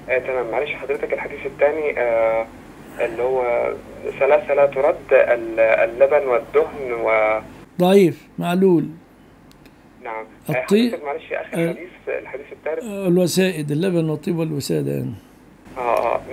تمام. معلش حضرتك الحديث الثاني اللي هو ثلاثة لا ترد، اللبن والدهن ضعيف معلول. نعم. الطيب. حضرتك معلش آخر حديث، الحديث الثالث. الوسائد، اللبن والطيب والوسادة يعني. اه اه